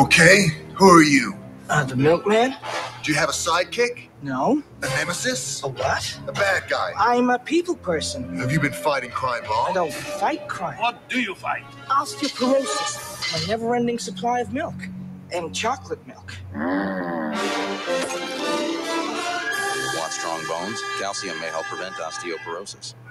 Okay, who are you? The milkman? Do you have a sidekick? No. A nemesis? A what? A bad guy? I'm a people person. Have you been fighting crime long? I don't fight crime. What do you fight? Osteoporosis, a never-ending supply of milk. And chocolate milk. Want strong bones? Calcium may help prevent osteoporosis.